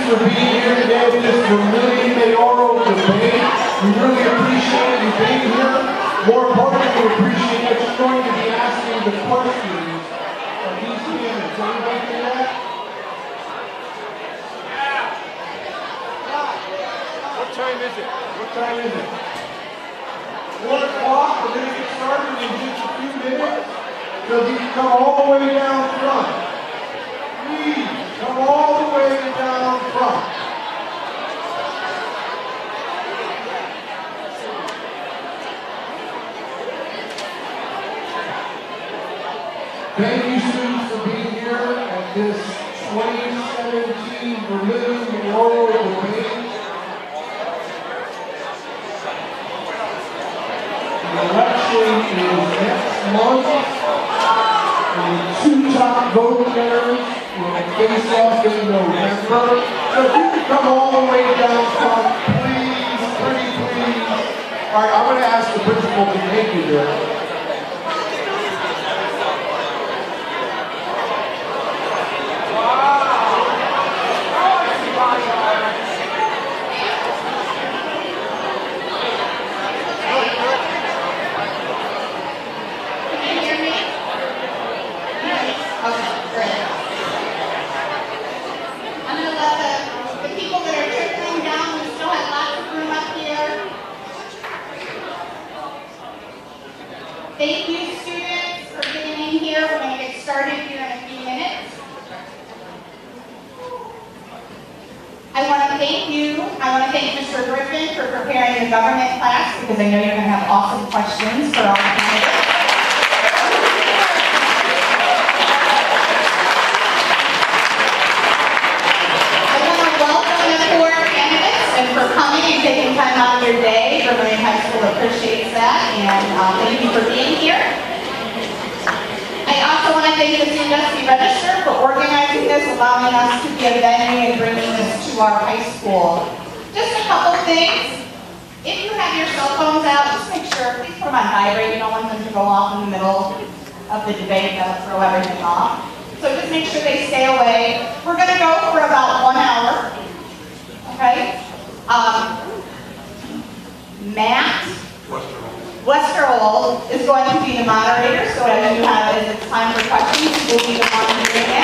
for being here today to this Vermilion mayoral debate. We really appreciate you being here. More importantly, we appreciate that you're going to be asking the questions of these candidates. Anybody do that? What time is it? What time is it? 1 o'clock. We're going to get started in just a few minutes. So you can come all the way down front. Please, come all the way down front. Thank you, students, for being here at this 2017 Vermilion mayoral debate. The election is next month, and the two top vote getters will face off in November. So if you could come all the way down front, please, pretty please. All right, I'm going to ask the principal to take you there. Thank you, students, for getting in here. We're going to get started here in a few minutes. I want to thank you. I want to thank Mr. Griffin for preparing the government class, because I know you're going to have awesome questions for all the candidates. I want to welcome the 4 candidates and for coming and taking time out of your day. Vermilion High School appreciates that, and thank you for being here. I also want to thank the BGSU Register for organizing this, allowing us to be a venue and bringing this to our high school. Just a couple things. If you have your cell phones out, just make sure, please put them on vibrate. You don't want them to go off in the middle of the debate. That'll throw everything off. So just make sure they stay away. We're going to go for about 1 hour. Okay? Matt Westerhold is going to be the moderator, so as you have, as it's time for questions, we'll be the one doing that.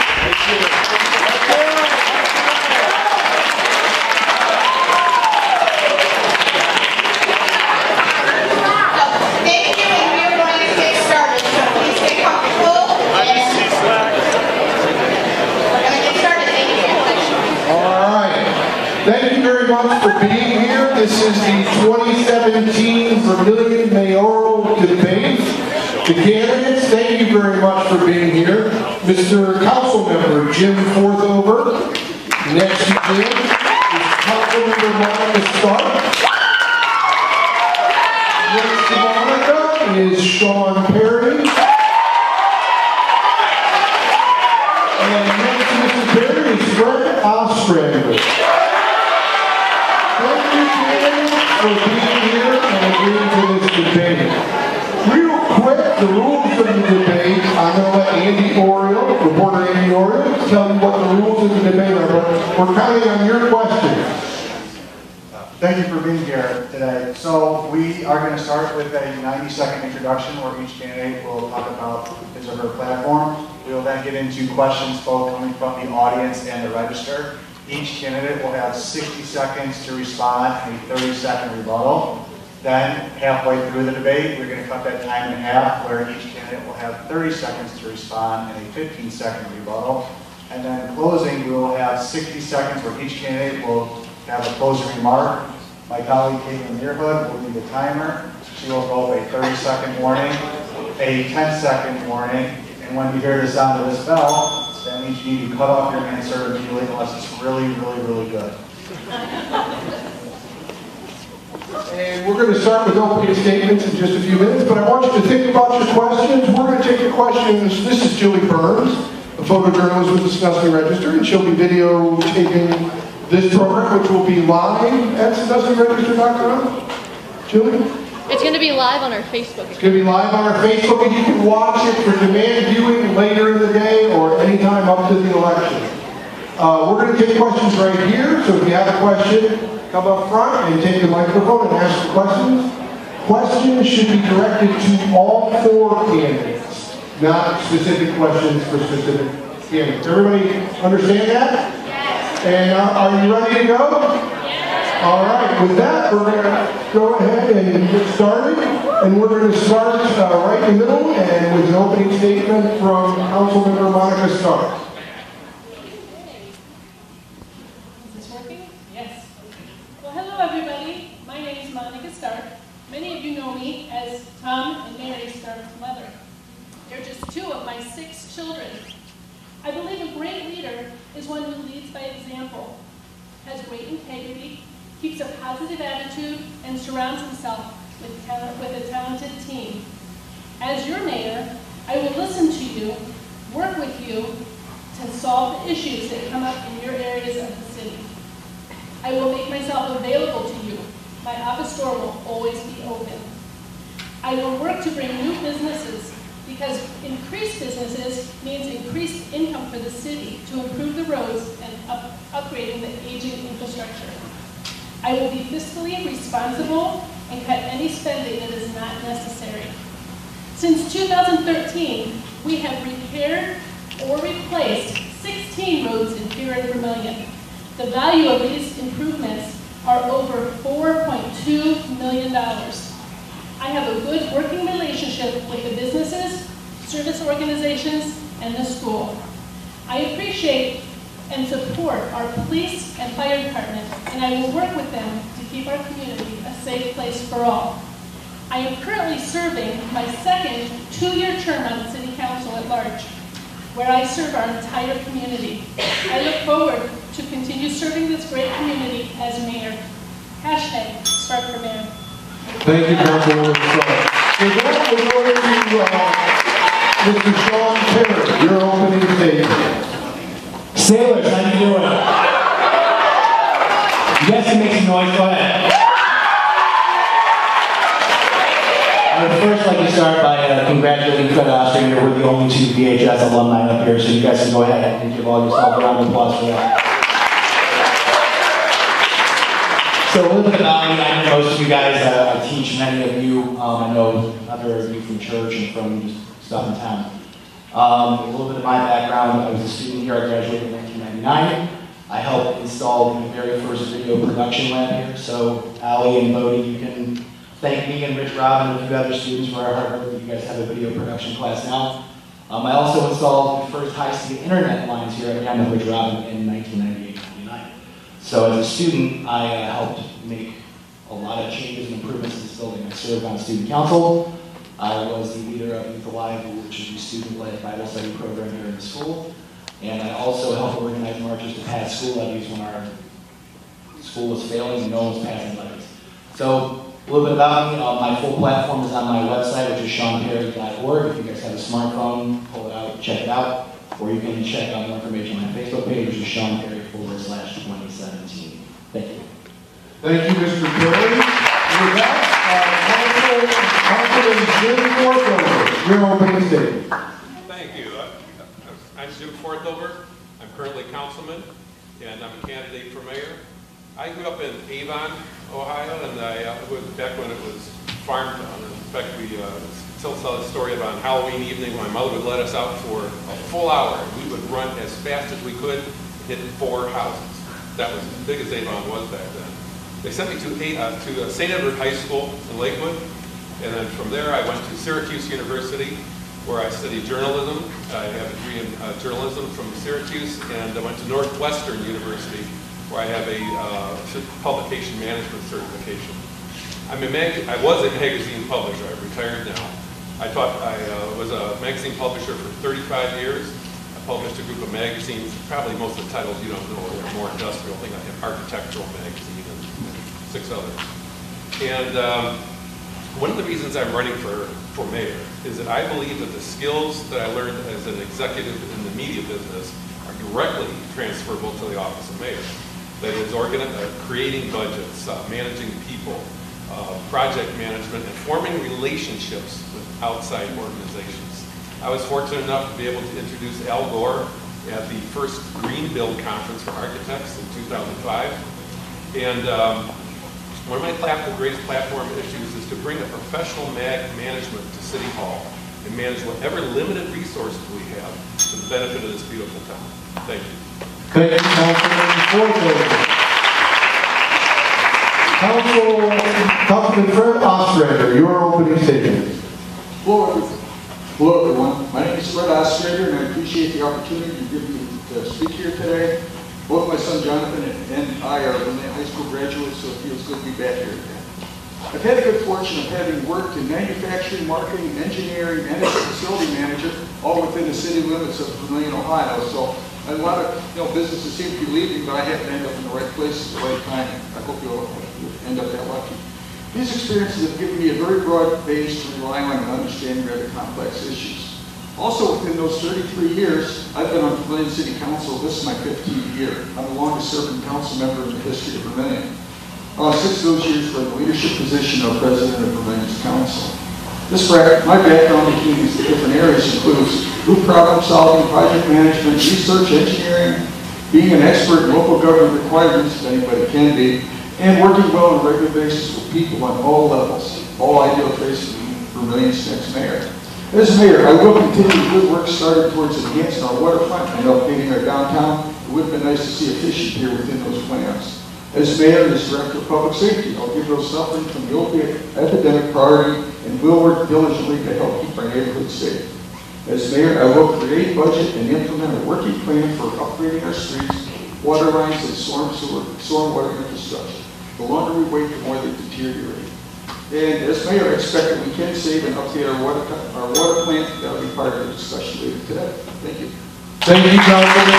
Thank you, and we are going to get started, so please stay comfortable. We're going to get started. Thank you. All right. Thank you very much for being here. This is the 2017 Vermilion mayoral debate. The candidates, thank you very much for being here. Mr. Councilmember Jim Forthover. Next to Jim is Councilmember Monica Stark. Next to Monica is Sean Perry. And next to Mr. Perry is Fred Ostrander. Thank you, candidates, for being here and agreeing to this debate. Real quick, the rules of the debate, I'm going to let reporter Andy Oriole, tell you what the rules of the debate are, but we're counting on your questions. Thank you for being here today. So we are going to start with a 90-second introduction where each candidate will talk about his or her platform. We will then get into questions both coming from the audience and the register. Each candidate will have 60 seconds to respond and a 30-second rebuttal. Then, halfway through the debate, we're going to cut that time in half, where each candidate will have 30 seconds to respond and a 15-second rebuttal. And then in closing, we will have 60 seconds where each candidate will have a closing remark. My colleague, Caitlin Deerhood, will lead the timer. She will go a 30-second warning, a 10-second warning, and when you hear the sound of this bell, that means you need to cut off your answer immediately unless it's really, really, really good. And we're going to start with opening statements in just a few minutes, but I want you to think about your questions. We're going to take your questions. This is Jillyburns, a photojournalist with the Sandusky Register, and she'll be videotaping this program, which will be live at SanduskyRegister.com. Julie? It's going to be live on our Facebook. It's going to be live on our Facebook, and you can watch it for demand viewing later in the day or anytime up to the election. We're going to take questions right here, so if you have a question, come up front and take the microphone and ask the questions. Questions should be directed to all 4 candidates, not specific questions for specific candidates. Everybody understand that? Yes. And are you ready to go? Yes. All right, with that, we're going to go ahead and get started. And we're going to start right in the middle and with an opening statement from Councilmember Monica Stark. Everybody, my name is Monica Stark. Many of you know me as Tom and Mary Stark's mother. They're just 2 of my 6 children. I believe a great leader is one who leads by example, has great integrity, keeps a positive attitude, and surrounds himself with a talented team. As your mayor, I will listen to you, work with you to solve the issues that come up in your areas of the city. I will make myself available to you. My office door will always be open. I will work to bring new businesses because increased businesses means increased income for the city to improve the roads and upgrading the aging infrastructure. I will be fiscally responsible and cut any spending that is not necessary. Since 2013, we have repaired or replaced 16 roads here in Vermilion. The value of these improvements are over $4.2 million. I have a good working relationship with the businesses, service organizations, and the school. I appreciate and support our police and fire department, and I will work with them to keep our community a safe place for all. I am currently serving my 2nd 2-year term on the City Council at large, where I serve our entire community. I look forward to continue serving this great community as mayor. Hashtag Stark for Mayor. Thank you, Councilwoman Stark. With that, we're going to Mr. Sean Perry, your opening statement. Sailors, how you doing? You guys can make some noise, go ahead. I would first like to start by congratulating Fred Ostringer. We're the only 2 VHS alumni up here, so you guys can go ahead and give all yourself a round of applause for that. So a little bit about me. I know most of you guys, I teach many of you. I know other of you from church and from just stuff in town. A little bit of my background. I was a student here. I graduated in 1999. I helped install the very first video production lab here. So Allie and Bodie, you can thank me and Rich Robin and a few other students for our hard work. You guys have a video production class now. I also installed the first high-speed internet lines here again with Rich Robin in 1998-99. So as a student, I helped make a lot of changes and improvements to this building. I served on student council. I was the leader of Youth Alive, which is the student-led Bible study program here in the school. And I also helped organize marches to pass school levies when our school was failing and no one was passing levies. So a little bit about me. My full platform is on my website, which is seanperry.org. If you guys have a smartphone, pull it out, check it out. Or you can check out more information on my Facebook page, which is seanperry/2017. Thank you. Thank you, Mr. Perry. With that, Councilman Jim Forthover, your opening statement. Thank you. I'm Jim Forthover. I'm currently councilman, and I'm a candidate for mayor. I grew up in Avon, Ohio, and it was back when it was farm town. In fact, we still tell the story about on Halloween evening, my mother would let us out for a full hour. We would run as fast as we could, hit 4 houses. That was as big as Avon was back then. They sent me to St. Edward High School in Lakewood, and then from there I went to Syracuse University, where I studied journalism. I have a degree in journalism from Syracuse, and I went to Northwestern University, where I have a publication management certification. I was a magazine publisher. I'm retired now. I was a magazine publisher for 35 years. I published a group of magazines. Probably most of the titles you don't know. They're more industrial things. I have Architectural Magazine and 6 others. And one of the reasons I'm running for mayor is that I believe that the skills that I learned as an executive in the media business are directly transferable to the office of mayor. That is creating budgets, managing people, project management, and forming relationships with outside organizations. I was fortunate enough to be able to introduce Al Gore at the first Green Build Conference for Architects in 2005. And one of my greatest platform issues is to bring a professional management to City Hall and manage whatever limited resources we have for the benefit of this beautiful town. Thank you. Thank you, Councilman Fred Ostrander, your opening statement. Hello, everyone. My name is Fred Ostrander, and I appreciate the opportunity to give you to speak here today. Both my son Jonathan and I are Vermilion High School graduates, so it feels good to be back here again. I've had the good fortune of having worked in manufacturing, marketing, engineering, and as a facility manager, all within the city limits of Vermilion, Ohio. So a lot of businesses seem to be leaving, but I happen to end up in the right place at the right time. I hope you'll end up that lucky. These experiences have given me a very broad base to rely on in understanding rather complex issues. Also, within those 33 years, I've been on Vermilion City Council. This is my 15th year. I'm the longest serving council member in the history of Vermilion. 6 of those years were in the leadership position of president of Vermilion's council. My background in these different areas includes group problem solving, project management, research, engineering, being an expert in local government requirements, if anybody can be, and working well on a regular basis with people on all levels, all ideal traits of Vermilion's next mayor. As mayor, I will continue the good work started towards enhancing our waterfront and updating our downtown. It would have been nice to see a fishing pier within those plans. As mayor and as director of public safety, I'll give those suffering from the opiate epidemic priority and will work diligently to help keep our neighborhoods safe. As mayor, I will create, budget, and implement a working plan for upgrading our streets, water lines, and stormwater infrastructure. The longer we wait, the more they deteriorate. And as mayor, I expect that we can save and update our water plant. That will be part of the discussion later today. Thank you. Thank you, Councilman.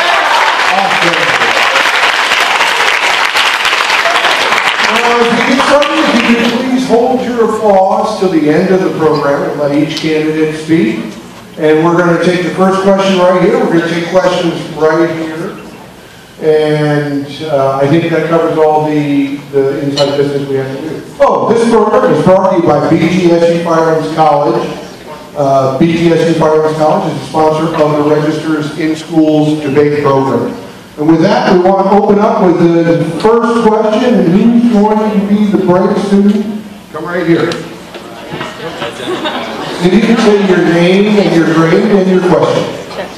Now, as we get started, if you could please hold your applause till the end of the program and let each candidate speak. And we're going to take the first question right here. We're going to take questions right here. And I think that covers all the inside business we have to do. Oh, this program is brought to you by BGSU Firelands College. BGSU Firelands College is the sponsor of the Registers in Schools debate program. And with that, we want to open up with the first question. And who's going to be the brave student? Come right here. If you can say your name and your grade and your question.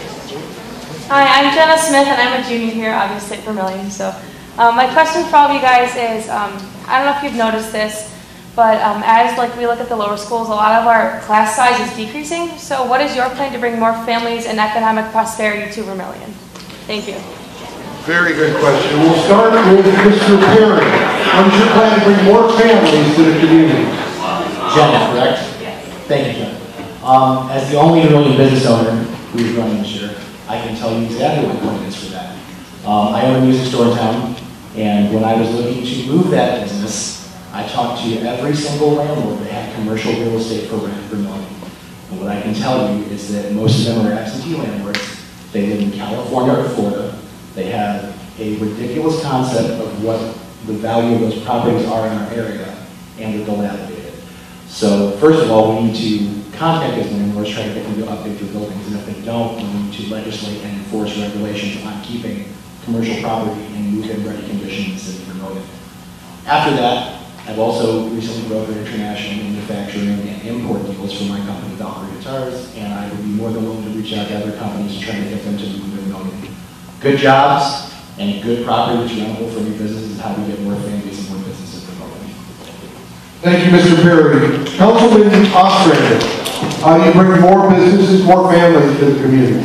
Hi, I'm Jenna Smith, and I'm a junior here, obviously at Vermilion. So my question for all of you guys is, I don't know if you've noticed this, but as we look at the lower schools, a lot of our class size is decreasing. So what is your plan to bring more families and economic prosperity to Vermilion? Thank you. Very good question. We'll start with Mr. Perry. What is your plan to bring more families to the community? Jenna, correct? Yes. Thank you, Jenna. As the only Vermilion business owner who's running this year, I can tell you exactly what the plan is for that. I own a music store in town, and when I was looking to move that business, I talked to every single landlord that had commercial real estate for rent for Vermilion. And what I can tell you is that most of them are absentee landlords. They live in California or Florida. They have a ridiculous concept of what the value of those properties are in our area, and they're dilapidated. So first of all, we need to contact those landlords, try to get them to update their buildings, and if they don't, we need to legislate and enforce regulations on keeping commercial property in move-in ready condition in the city of Vermilion. After that, I've also recently brokered international manufacturing and import deals for my company, Valkyrie Guitars, and I would be more than willing to reach out to other companies to try to get them to move in Vermilion. Good jobs and good property which is rentable for new businesses is how we get more families and more businesses in Vermilion. Thank you, Mr. Perry. Councilman Ostrander, how do you bring more businesses, more families to the community?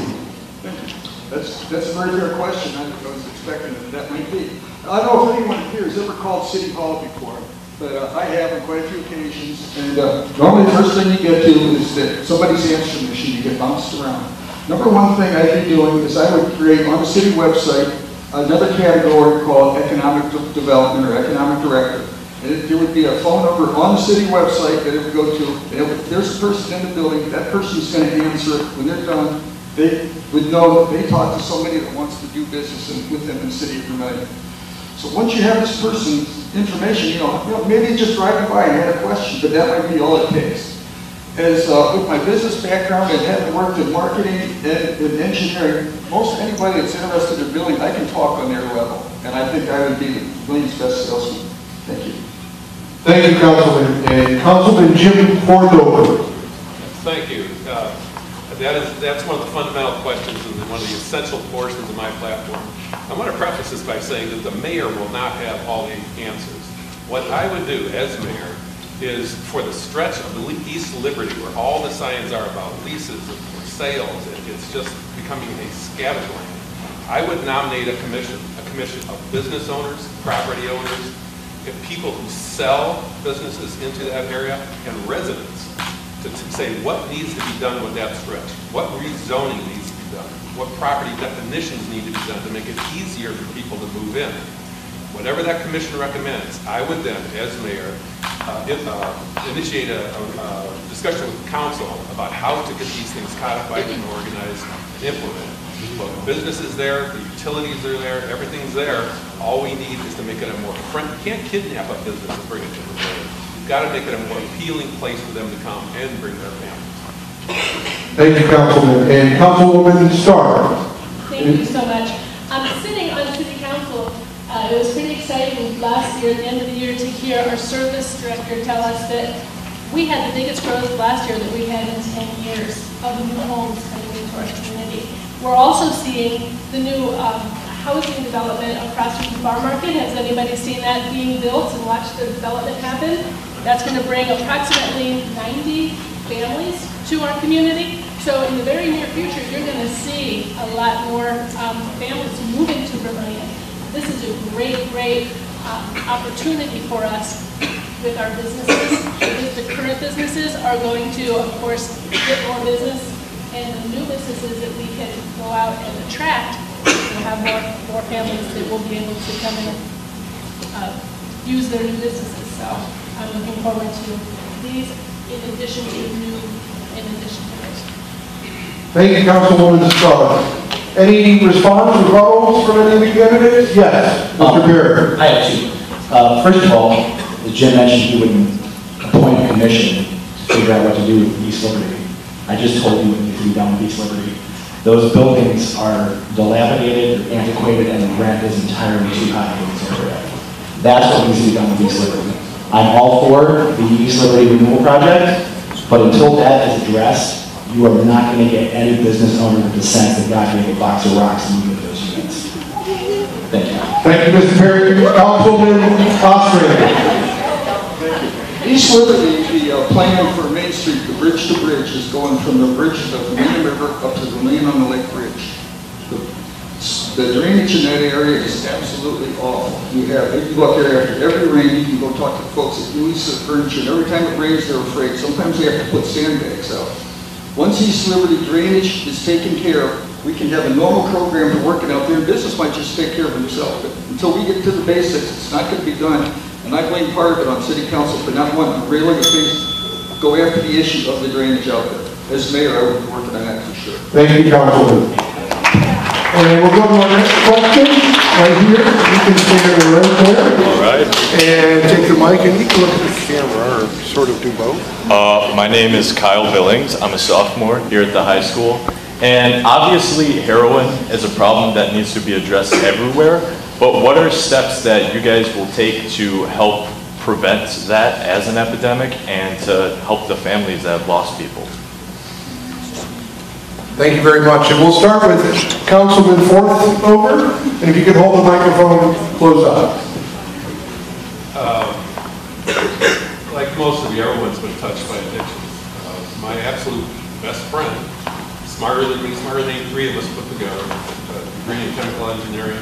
That's a very fair question. I was expecting that might be. I don't know if anyone here has ever called City Hall before, but I have on quite a few occasions. And normally the first thing you get to is that somebody's answering machine, you get bounced around. Number one thing I'd be doing is I would create on the city website another category called economic development or economic director. And there would be a phone number on the city website that it would go to. And there's a person in the building, that person's going to answer it. When they're done, they would know that they talked to somebody that wants to do business with them in the city of Vermilion. So once you have this person's information, maybe just driving by and had a question, but that might be all it takes. as with my business background and having worked in marketing and in engineering, most anybody that's interested in building, I can talk on their level. And I think I would be Williams' best salesman. Thank you. Thank you, Councilman. And Councilman Jim Fordover. Thank you. That's one of the fundamental questions and one of the essential portions of my platform. I want to preface this by saying that the mayor will not have all the answers. What I would do as mayor is for the stretch of the East Liberty where all the signs are about leases or sales, it's just becoming a scatterbrain. I would nominate a commission of business owners, property owners, and people who sell businesses into that area, and residents to say what needs to be done with that stretch, what rezoning needs to be done, what property definitions need to be done to make it easier for people to move in. Whatever that commission recommends, I would then, as mayor, initiate a discussion with council about how to get these things codified and organized and implemented. Well, the business is there, the utilities are there, everything's there. All we need is to make it a more friendly. You can't kidnap a business and bring it to the mayor. You've got to make it a more appealing place for them to come and bring their families. Thank you, Councilman. And Councilwoman Starr. Thank you so much. Sitting on City Council, it was pretty exciting last year, at the end of the year, to hear our service director tell us that we had the biggest growth last year that we had in 10 years of the new homes coming into our community. We're also seeing the new housing development across from the farm market. Has anybody seen that being built and watched the development happen? That's going to bring approximately 90 families to our community. So in the very near future, you're going to see a lot more families moving to Vermilion. This is a great opportunity for us with our businesses. The current businesses are going to, of course, get more business, and the new businesses that we can go out and attract will have more families that will be able to come in and use their new businesses. So I'm looking forward to these in addition to those. Thank you, Councilwoman Starr. Any response or rebuttals from any of the candidates? Yes, Mr. Beer. I have two. First of all, as Jim mentioned, he wouldn't appoint a commission to figure out what to do with East Liberty. I just told you what needs to be done with East Liberty. Those buildings are dilapidated, antiquated, and the rent is entirely too high in this area. That's what needs to be done with East Liberty. I'm all for the East Liberty renewal project, but until that is addressed, you are not going to get any business owner with the sense that God gave a box of rocks and you get those units. Thank you. Thank you, Mr. Perry. Councilman Ostrander. East Liberty, the plan for Main Street, the bridge to bridge, is going from the bridge of the Vermilion River up to the Vermilion on the Lake Bridge. The drainage in that area is absolutely awful. You go up there after every rain, you can go talk to folks that lease the furniture, and every time it rains, they're afraid. Sometimes they have to put sandbags out. Once East Liberty drainage is taken care of, we can have a normal program to work it out there. Business might just take care of themselves. But until we get to the basics, it's not going to be done. And I blame part of it on City Council for not wanting to really go after the issue of the drainage out there. As mayor, I would be working on that for sure. Thank you, Councilman. And we'll go to our next question. Right here, you can stand right there. All right. And take the mic, and you can look at the camera or sort of do both. My name is Kyle Billings. I'm a sophomore here at the high school. And obviously, heroin is a problem that needs to be addressed everywhere. But what are steps that you guys will take to help prevent that as an epidemic and to help the families that have lost people? Thank you very much. And we'll start with Councilman Fordover. And if you could hold the microphone close up. Like most of you, everyone's been touched by addiction. My absolute best friend, smarter than me, smarter than any three of us put together, degree in chemical engineering,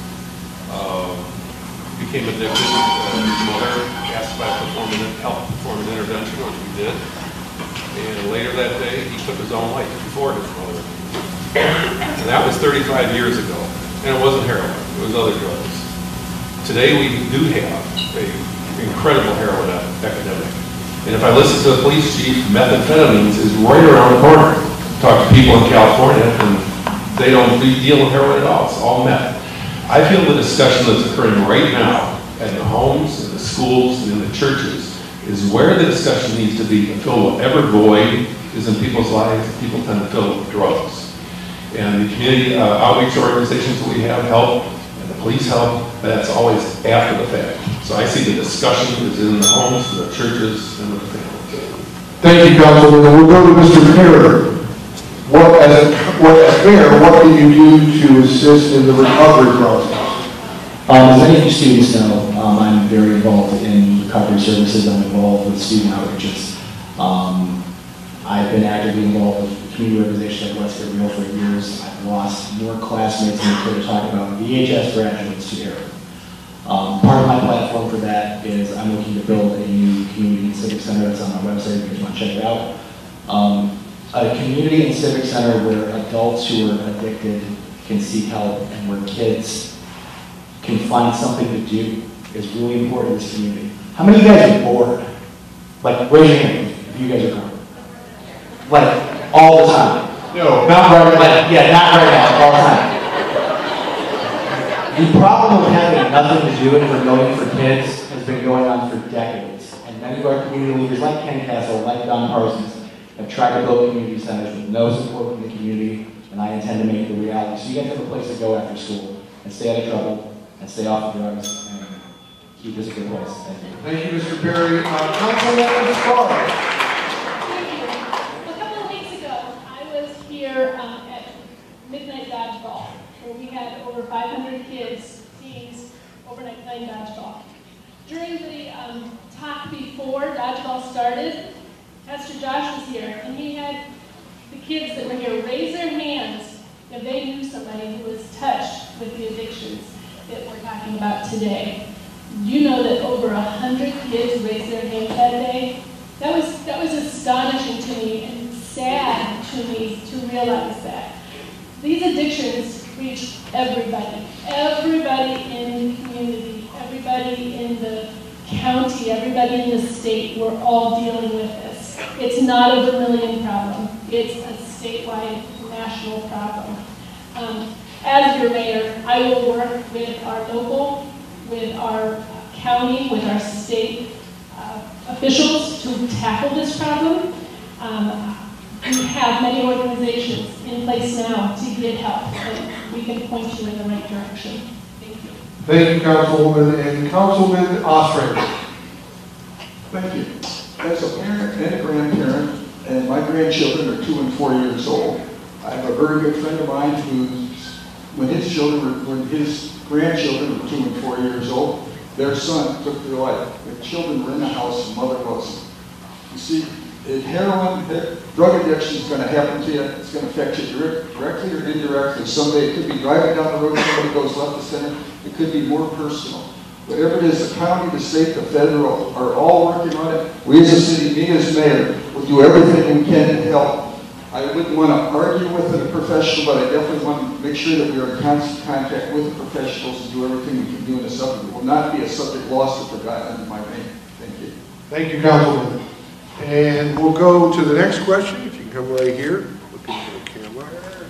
became addicted. His mother asked if I help perform an intervention, which we did. And later that day, he took his own life before his mother. And that was 35 years ago. And it wasn't heroin, it was other drugs. Today we do have an incredible heroin epidemic. And if I listen to the police chief, methamphetamines is right around the corner. Talk to people in California, and they don't deal with heroin at all. It's all meth. I feel the discussion that's occurring right now at the homes, in the schools, and in the churches is where the discussion needs to be to fill whatever void is in people's lives. People tend to fill with drugs. And the community outreach organizations that we have help, and the police help, but that's always after the fact. So I see the discussion is in the homes, the churches, and the families. Thank you, Councilman. We'll go to Mr. Perry. As mayor, what do you do to assist in the recovery process? As many of you students know, I'm very involved in recovery services. I'm involved with student outreaches. I've been actively involved with community organizations like West Vermilion for years. I've lost more classmates than I could talk about VHS graduates to heroin. Part of my platform for that is I'm looking to build a new community and civic center that's on my website if you want to check it out. A community and civic center where adults who are addicted can seek help and where kids can find something to do is really important in this community. How many of you guys are bored? Like, raise your hand if you guys are bored. Like, all the time. No, not right now. Like, yeah, not right now, all the time. The problem of having nothing to do in Vermilion for kids has been going on for decades. And many of our community leaders, like Ken Castle, like Don Parsons, have tried to build community centers with no support from the community, and I intend to make it a reality. So you guys have a place to go after school and stay out of trouble and stay off of drugs and keep this a good place. Thank you. Thank you, Mr. Perry. Councilwoman Starr. Thank you. A couple of weeks ago, I was here at Midnight Dodgeball, where we had over 500 kids, teens, overnight playing dodgeball. During the talk before dodgeball started, Pastor Josh was here, and he had the kids that were here raise their hands if they knew somebody who was touched with the addictions that we're talking about today. You know that over 100 kids raised their hands that day? That was astonishing to me and sad to me to realize that. These addictions reach everybody. Everybody in the community, everybody in the county, everybody in the state, we're all dealing with this. It's not a Vermilion problem. It's a statewide, national problem. As your mayor, I will work with our local, with our county, with our state officials to tackle this problem. We have many organizations in place now to get help, and we can point you in the right direction. Thank you. Thank you, Councilwoman. And Councilman Ostrander. Thank you. As a parent and a grandparent, and my grandchildren are 2 and 4 years old, I have a very good friend of mine when his grandchildren were 2 and 4 years old, their son took their life. The children were in the house, and mother wasn't. You see, heroin, drug addiction is going to happen to you. It's going to affect you directly or indirectly. Someday it could be driving down the road, somebody goes left to center. It could be more personal. Whatever it is, the county, the state, the federal are all working on it. We as a city, me as mayor, will do everything we can to help. I wouldn't want to argue with a professional, but I definitely want to make sure that we are in constant contact with the professionals and do everything we can do in the subject. It will not be a subject lost or forgotten under my name. Thank you. Thank you, Councilman. And we'll go to the next question. If you can come right here. Look into the camera.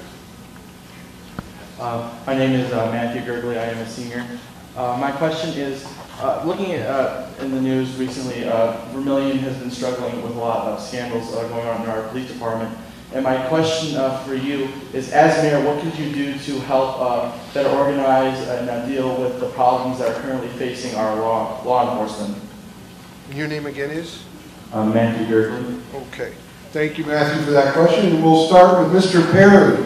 My name is Matthew Gergley. I am a senior. My question is, looking at in the news recently, Vermilion has been struggling with a lot of scandals going on in our police department. And my question for you is, as mayor, what could you do to help better organize and deal with the problems that are currently facing our law enforcement? Your name again is? Matthew Gergley. Okay. Thank you, Matthew, for that question. And we'll start with Mr. Perry.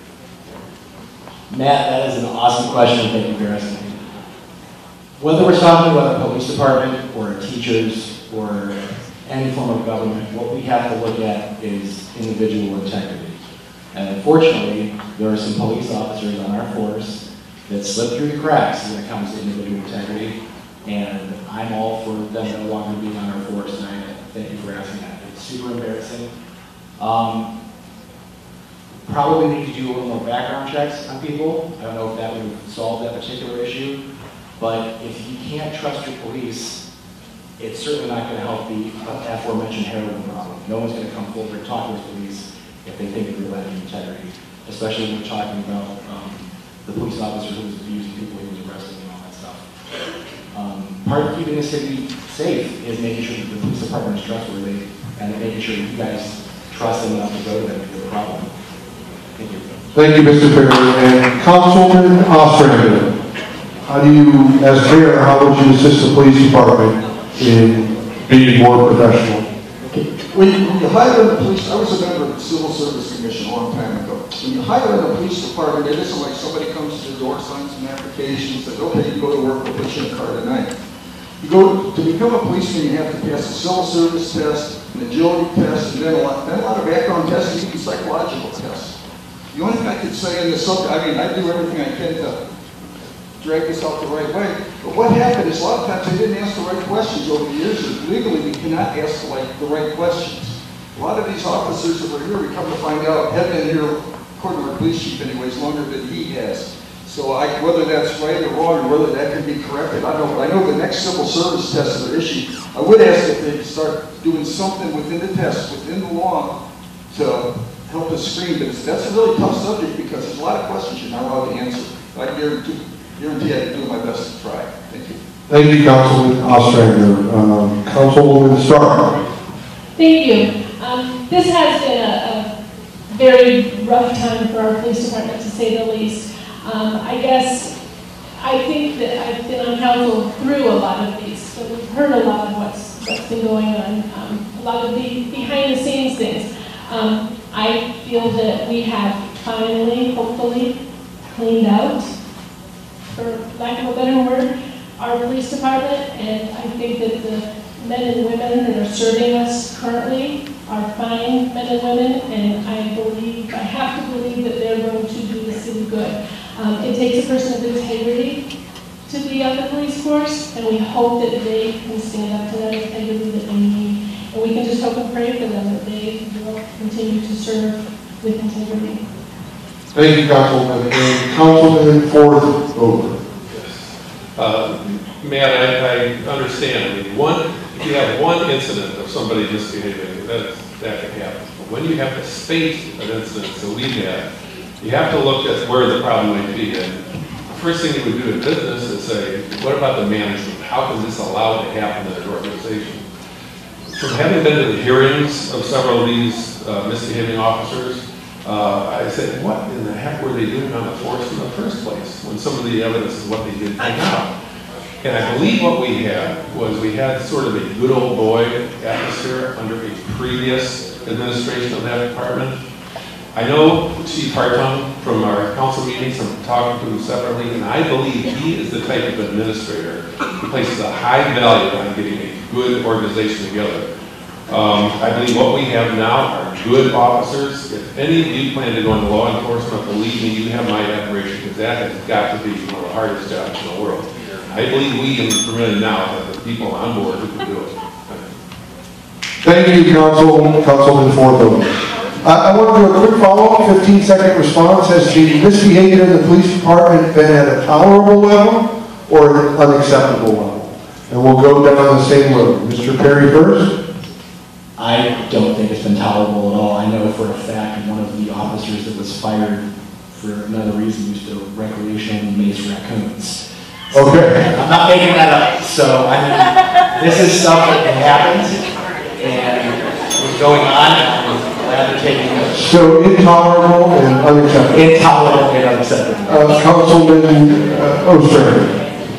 Matt, that is an awesome question. Thank you for asking. Whether we're talking about a police department or teachers or any form of government, what we have to look at is individual integrity. And unfortunately, there are some police officers on our force that slip through the cracks when it comes to individual integrity. And I'm all for them no longer being on our force, and I thank you for asking that. It's super embarrassing. Probably need to do a little more background checks on people. I don't know if that would solve that particular issue, but if you can't trust your police, it's certainly not going to help the aforementioned heroin problem. No one's going to come forward and talk to the police if they think that they're lacking integrity, especially when we're talking about the police officer who was abusing people he was arresting and all that stuff. part of keeping the city safe is making sure that the police department is trustworthy and making sure that you guys trust them enough to go to them if you have a problem. Thank you. Thank you, Mr. Perry. And Councilman Ostrander, how do you, as mayor, how would you assist the police department in being more professional? When you hire a police, I was a member of the Civil Service Commission a long time ago. When you hire a police department, it isn't like somebody comes to the door, signs an application, says, okay, you go to work, we'll put you in a car tonight. You go to become a policeman, you have to pass a civil service test, an agility test, and then a lot of background tests, and even psychological tests. The only thing I could say in this subject, I mean, I do everything I can to drag this out the right way, but what happened is a lot of times they didn't ask the right questions over the years, and legally we cannot ask the right questions. A lot of these officers that were here, we come to find out, have been here, according to our police chief anyways, longer than he has. So whether that's right or wrong, or whether that can be corrected, I don't know. I know the next civil service tests that are issued, I would ask if they start doing something within the test, within the law, to help us screen, but that's a really tough subject because there's a lot of questions you're not allowed to answer. I guarantee I can do my best to try. Thank you. Thank you, Councilman Ostrander. Councilwoman Starr. Thank you. This has been a very rough time for our police department, to say the least. I think that I've been on council through a lot of these, so we've heard a lot of what's been going on, a lot of the behind-the-scenes things. I feel that we have finally, hopefully, cleaned out, for lack of a better word, our police department, and I think that the men and women that are serving us currently are fine men and women, and I have to believe that they're going to do the city good. It takes a person of integrity to be on the police force, and we hope that they can stand up to that integrity that we need. And we can just hope and pray for them that they will continue to serve with integrity. Thank you, Councilwoman. And Councilman Ford over. Matt, I understand. I mean, if you have one incident of somebody misbehaving, that can happen. But when you have the spate of incidents that we've had, you have to look at where the problem might be. And the first thing you would do in business is say, what about the management? How can this allow it to happen in an organization? From having been to the hearings of several of these misbehaving officers, I said, what in the heck were they doing on the force in the first place when some of the evidence is what they did bring out? And I believe what we had sort of a good old boy atmosphere under a previous administration of that department. I know Chief Hartung from our council meetings, I'm talking to him separately, and I believe he is the type of administrator who places a high value on getting a good organization together. I believe what we have now are good officers. If any of you plan to go into law enforcement, believe me, you have my admiration, because that has got to be one of the hardest jobs in the world. I believe we in Vermilion now have the people on board who can do it. Thank you, Councilman Ford. I want to do a quick follow-up, 15-second response. Has the misbehavior in the police department been at a tolerable level or an unacceptable level? And we'll go down the same road. Mr. Perry first. I don't think it's been tolerable at all. I know for a fact one of the officers that was fired for another reason used to recreationally mace raccoons. Okay. I'm not making that up. So, I mean, this is stuff that happens and what's going on. I'm glad they're taking it. So, intolerable and unacceptable. Intolerable and unacceptable. Councilman Ostrander.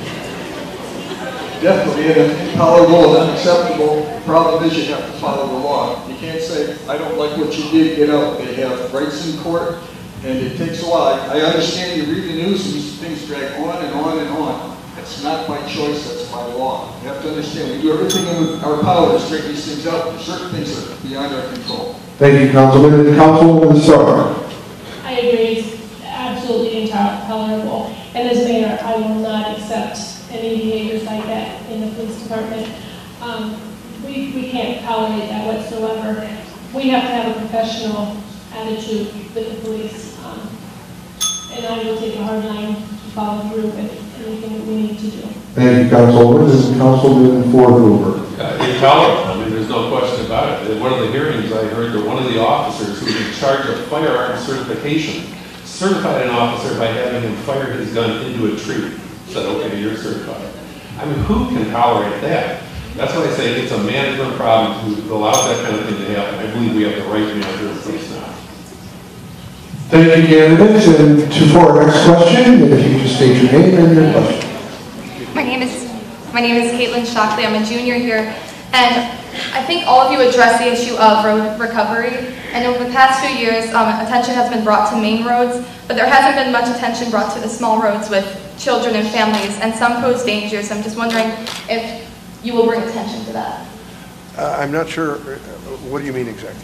Definitely intolerable and unacceptable. The problem is you have to follow the law. You can't say, I don't like what you did, get out. They have rights in court, and it takes a while. I understand you read the news and these things drag on and on and on. That's not by choice, that's by law. You have to understand, we do everything in our power to straighten these things out. There's certain things that are beyond our control. Thank you, Councilman. And Councilwoman Starr. I agree, it's absolutely intolerable. And as mayor, I will not accept any behaviors like that in the police department. We can't tolerate that whatsoever. We have to have a professional attitude with the police. And I will take a hard line to follow through with anything that we need to do. Thank you, Councilwoman. And Councilman Ford. Intolerable. I mean, there's no question about it. In one of the hearings, I heard that one of the officers who was in charge of firearm certification certified an officer by having him fire his gun into a tree. Said, okay, you're certified. I mean, who can tolerate that? That's why I say it's a management problem who allows that kind of thing to happen. I believe we have the right manager in place now. Thank you, candidates. And for our next question, if you could just state your name and your question. My name is Caitlin Shockley. I'm a junior here, and I think all of you addressed the issue of road recovery. And over the past few years, attention has been brought to main roads, but there hasn't been much attention brought to the small roads with children and families, and some pose dangers. I'm just wondering if you will bring attention to that. I'm not sure. What do you mean exactly?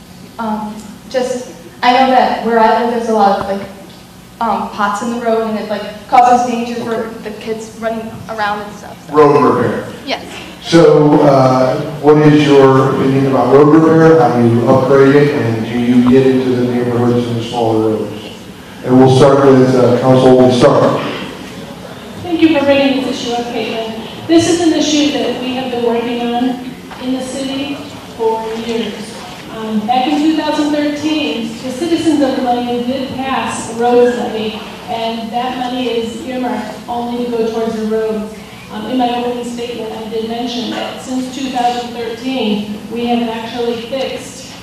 I know that where I live, there's a lot of pots in the road, and it causes danger for the kids running around and stuff. So. Road repair. Yes. So, what is your opinion about road repair? How do you upgrade it, and do you get into the neighborhoods and the smaller roads? And we'll start with Councilwoman Stark. Thank you for bringing this issue up, Caitlin. This is an issue that we have been working on in the city for years. Back in 2013, the citizens of Vermilion did pass a roads levy, and that money is earmarked only to go towards the roads. In my opening statement, I did mention that since 2013, we have actually fixed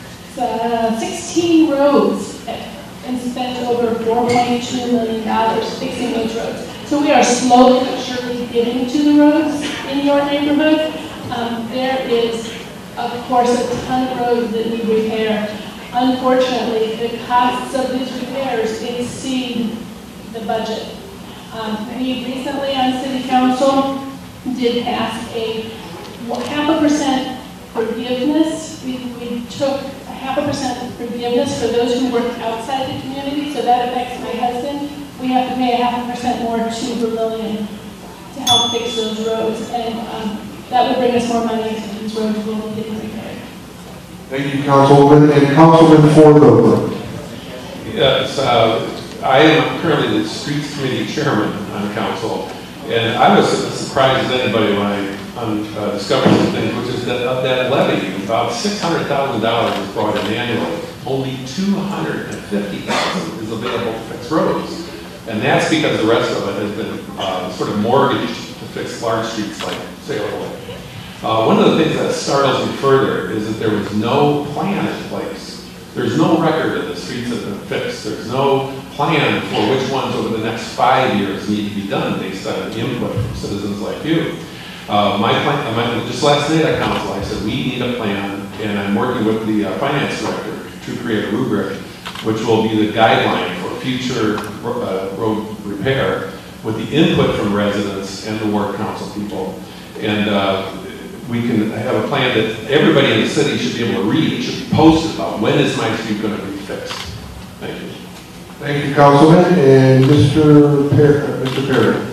16 roads and spent over $4.2 million fixing those roads. So we are slowly but surely getting to the roads in your neighborhood. There is, of course, a ton of roads that need repair. Unfortunately, the costs of these repairs exceed the budget. We recently on City Council did pass a 0.5% forgiveness. We took 0.5% forgiveness for those who work outside the community, so that affects my husband. We have to pay 0.5% more to Vermilion to help fix those roads, and that would bring us more money so these roads will be getting repaired. Thank you, Councilwoman. And Councilman Ford Over. Yes, I am currently the Streets Committee Chairman on Council, and I was as surprised as anybody when I discovered some things, which is that of that levy, about $600,000 is brought in annually. Only $250,000 is available to fix roads. And that's because the rest of it has been sort of mortgaged to fix large streets like Sailor Way. One of the things that startles me further is that there was no plan in place. There's no record of the streets that have been fixed. There's no plan for which ones over the next 5 years need to be done based on input from citizens like you. My plan, just last night at council, I said we need a plan, and I'm working with the finance director to create a rubric which will be the guideline for future road repair with the input from residents and the ward council people. And we can have a plan that everybody in the city should be able to read. It should be posted about when is my street going to be fixed. Thank you. Thank you, Councilman. And Mr. Perry.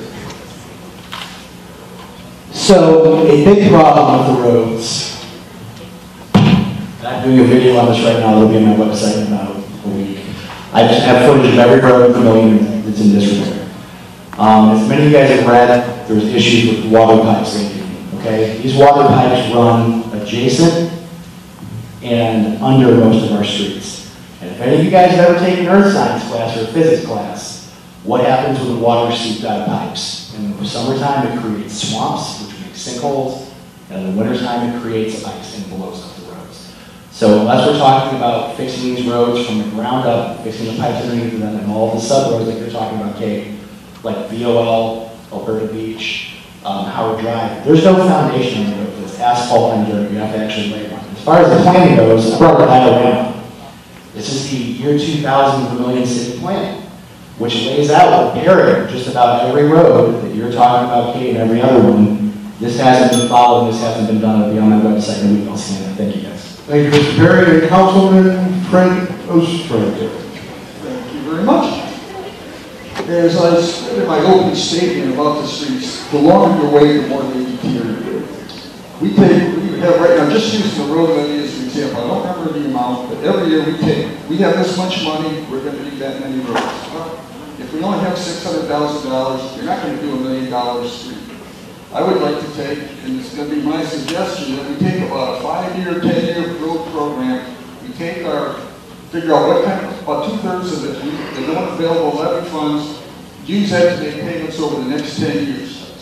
So, a big problem with the roads. I'm doing a video on this right now. It'll be on my website in about a week. I just have footage of every road in Vermilion that's in disrepair. As many of you guys have read, there's issues with water pipes leaking. Okay, these water pipes run adjacent and under most of our streets. And if any of you guys have ever taken earth science class or physics class, what happens when the water seeps out of pipes? In the summertime, it creates swamps, which makes sinkholes, and in the wintertime, it creates ice and blows up the roads. So unless we're talking about fixing these roads from the ground up, fixing the pipes underneath them, and all the sub-roads that you're talking about, Kate, like VOL, Alberta Beach, Howard Drive, there's no foundation on the road. It's asphalt and dirt. You have to actually lay one. As far as the planning goes, I brought the diagram. This is the year 2000 Vermilion City Plan, which lays out a barrier just about every road that you're talking about, Kate, and every other one. This hasn't been followed, this hasn't been done. It'll be on my website and we can see it. Thank you, guys. Thank you, Mr. Perry. And Councilman Frank Ostrander. Thank you very much. As I said in my opening statement about the streets, the longer you wait, the more they deteriorate. We have right now, just using the road levy as an example, I don't remember the amount, but every year we have this much money, we're going to do that many roads. Well, if we only have $600,000, you're not going to do $1 million street. I would like to take, and it's going to be my suggestion, that we take about a 5-year, 10-year road program. We take figure out what kind of, about 2/3 of it, the non-available levy funds, use that to make payments over the next 10 years.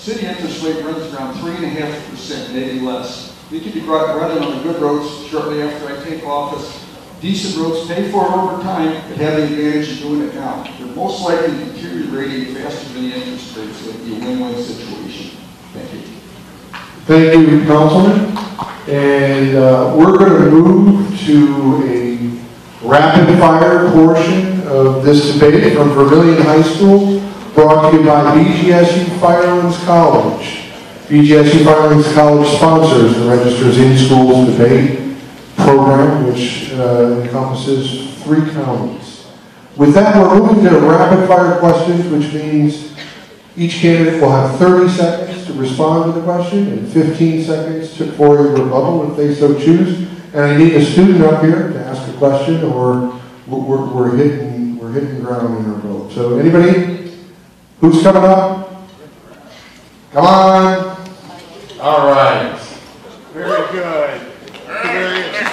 city interest rate runs around 3.5%, maybe less. We could be running on the good roads shortly after I take office. Decent roads, pay for it over time, but have the advantage of doing it now. They're most likely deteriorating faster than the interest rates, so it'd be a win-win situation. Thank you. Thank you, Councilman. And we're going to move to a rapid fire portion of this debate from Vermilion High School, brought to you by BGSU Firelands College. BGSU Firelands College sponsors the Registers in Schools debate program, which encompasses 3 counties. With that, we're moving to rapid fire questions, which means each candidate will have 30 seconds to respond to the question and 15 seconds for a rebuttal if they so choose. And I need a student up here to ask a question, or we're hitting ground in our vote. So anybody? Who's coming up? Come on. All right. Very good. Very good.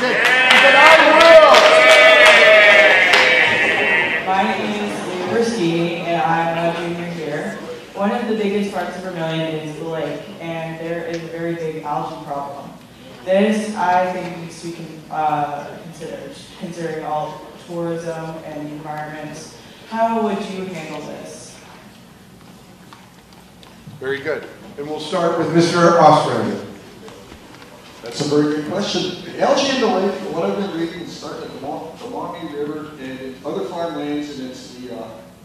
My name is Jillyburns, and I'm a junior here. One of the biggest parts of Vermilion is the lake, and there is a very big algae problem. This, I think, needs to be considered, considering all tourism and the environment. How would you handle this? Very good. And we'll start with Mr. Ostrander. That's a very good question. The algae in the lake, from what I've been reading, is starting at the Maumee River and other farmlands, and it's the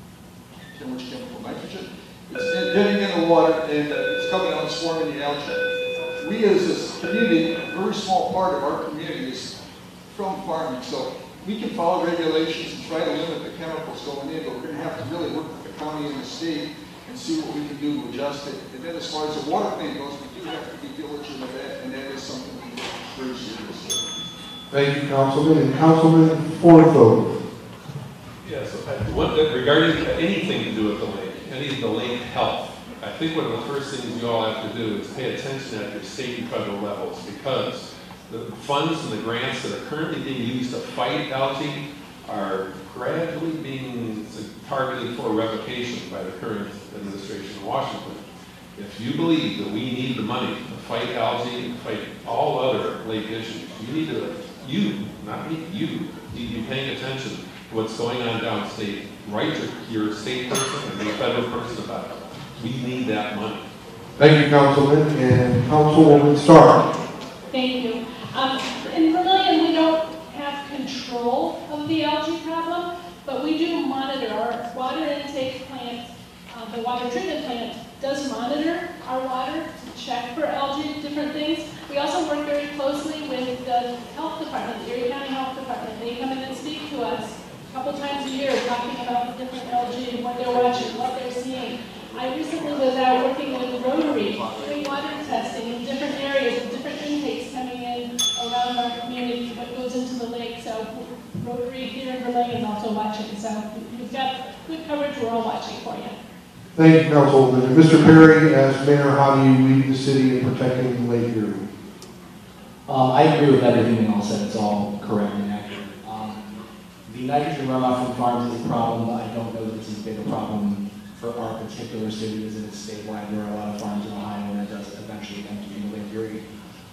much chemical nitrogen. It's getting in the water, and it's coming out and swarming the algae. We as a community, a very small part of our community is from farming, so we can follow regulations and try to limit the chemicals going in, but we're going to have to really work with the county and the state and see what we can do to adjust it. And then as far as the water thing goes, we do have to be diligent of that, and that is something we take very seriously. Thank you, Councilman. And Councilman Forto. Yes, regarding anything to do with the lake, any of the lake health, I think one of the first things you all have to do is pay attention at your state and federal levels, because the funds and the grants that are currently being used to fight algae are gradually being targeted for revocation by the current administration in Washington. If you believe that we need the money to fight algae and fight all other lake issues, you need to, not me, you need to be paying attention to what's going on downstate. Write to your state person and your federal person about it. We need that money. Thank you, Councilman. And Councilwoman Starr. Thank you. In Vermilion, we don't have control of the algae problem, but we do monitor our water intake plant. The water treatment plant does monitor our water to check for algae, different things. We also work very closely with the health department, the Erie County Health Department. They come in and speak to us a couple times a year talking about the different algae and what they're watching, what they're seeing. I recently was out working with Rotary, doing water testing in different areas with different intakes coming in around our community, what goes into the lake. So Rotary here in Vermilion is also watching. So we've got good coverage. We're all watching for you. Thank you, Councilwoman. And Mr. Perry, as mayor, how do you lead the city in protecting Lake Erie? I agree with everything you all said. It's all correct and accurate. The nitrogen runoff from farms is a problem, but I don't know that it's as big a problem for our particular city as it is statewide. There are a lot of farms in Ohio, and that does eventually empty into Lake Erie.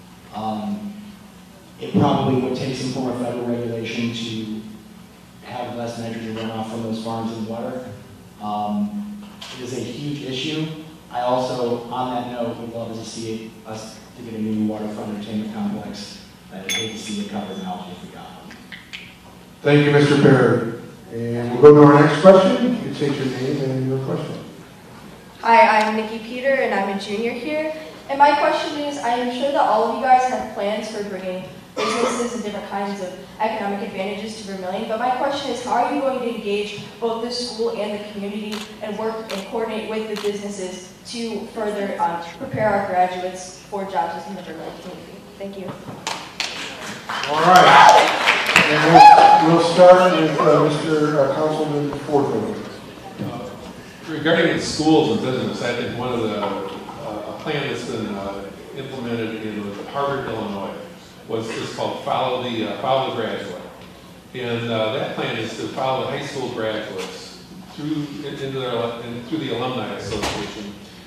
It probably would take some form of federal regulation to have less nitrogen runoff from those farms in the water. It is a huge issue. I also, on that note, would love to see us to get a new waterfront entertainment complex. I'd hate to see it covered in algae if we got one. Thank you, Mr. Perry. And we'll go to our next question. You can state your name and your question. Hi, I'm Nikki Peter, and I'm a junior here. And my question is, I am sure that all of you guys have plans for bringing businesses and different kinds of economic advantages to Vermilion, but my question is, how are you going to engage both the school and the community and work and coordinate with the businesses to further prepare our graduates for jobs in the Vermilion community? Thank you. All right. And we'll start with Mr. Councilman Forto. Regarding the schools and business, I think one of the a plan that's been implemented in Harvard, Illinois, was just called Follow the Graduate, and that plan is to follow the high school graduates through the Alumni Association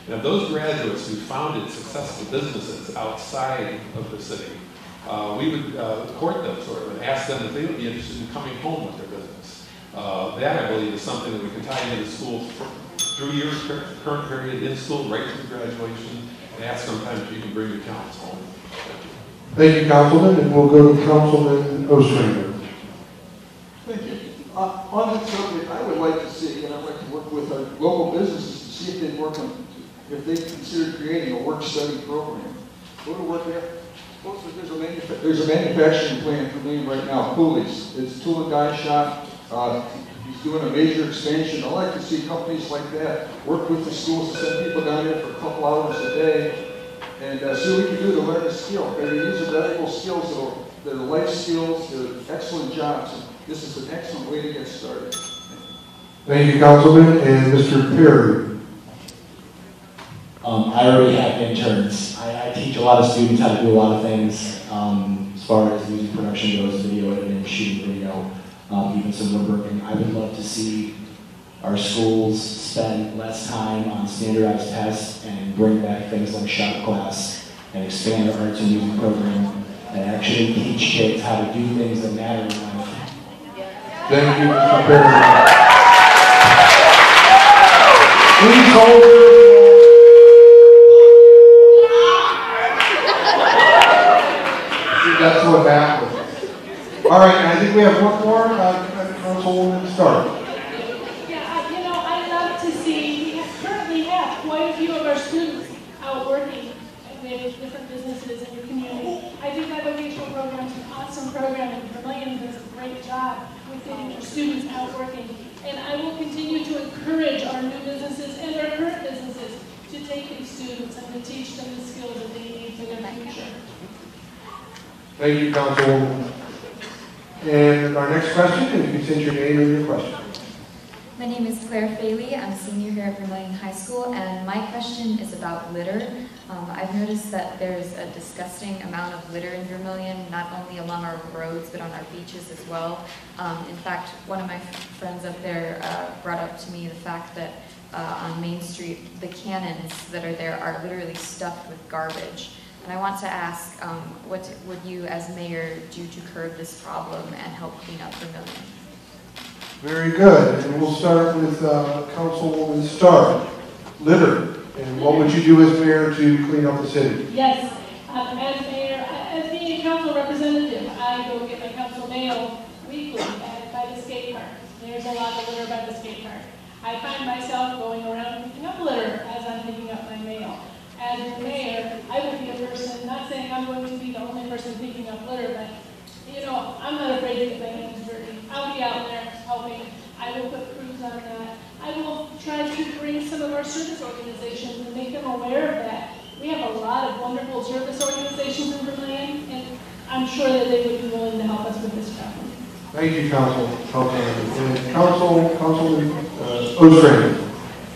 And of those graduates who founded successful businesses outside of the city, we would court them sort of and ask them if they would be interested in coming home with their business. That, I believe, is something that we can tie into schools through your current period in school, right through graduation, and ask sometimes if you can bring your talents home. Thank you, Councilman, and we'll go to Councilman Ostrander. Thank you. On that subject, I would like to see, and I'd like to work with our local businesses to see if they'd work on, if they consider creating a work-study program. Go to work there. There's a manufacturing plant for me right now, Cooley's. It's a tool and die shop. He's doing a major expansion. I'd like to see companies like that work with the schools to send people down there for a couple hours a day and see what we can do to learn a skill. I mean, these are valuable skills that are life skills, they're excellent jobs. And this is an excellent way to get started. Thank you, Councilman. And Mr. Perry. I already have interns. I teach a lot of students how to do a lot of things as far as music production goes, video editing, shooting video, even some woodworking. I would love to see our schools spend less time on standardized tests and bring back things like shop class and expand our arts and music program and actually teach kids how to do things that matter in life. Thank you, Mr. Perry. Please hold. That's what happened. All right, I think we have one more. Councilwoman Stark. Yeah, you know, I love to see, we currently have quite a few of our students out working with different businesses in your community. I think that vocational program is an awesome program, and Vermilion does a great job with getting our students out working. And I will continue to encourage our new businesses and our current businesses to take these students and to teach them the skills that they need for their future. Thank you, Councilwoman. And our next question, if you state your name and your question. My name is Claire Faley. I'm a senior here at Vermilion High School, and my question is about litter. I've noticed that there's a disgusting amount of litter in Vermilion, not only along our roads, but on our beaches as well. In fact, one of my friends up there brought up to me the fact that on Main Street, the cannons that are there are literally stuffed with garbage. And I want to ask, what would you as mayor do to curb this problem and help clean up Vermilion? Very good. And we'll start with Councilwoman Stark. Litter. And what would you do as mayor to clean up the city? Yes. As mayor, as being a council representative, I go get my council mail weekly by the skate park. There's a lot of litter by the skate park. I find myself going around picking up litter as I'm picking up my mail. As the mayor, I would be a person, not saying I'm going to be the only person picking up litter, but, you know, I'm not afraid to get my hands dirty. I'll be out there helping. I will put crews on that. I will try to bring some of our service organizations and make them aware of that. We have a lot of wonderful service organizations in Vermilion, and I'm sure that they would be willing to help us with this problem. Thank you, Councilman. And Councilman Ostrander.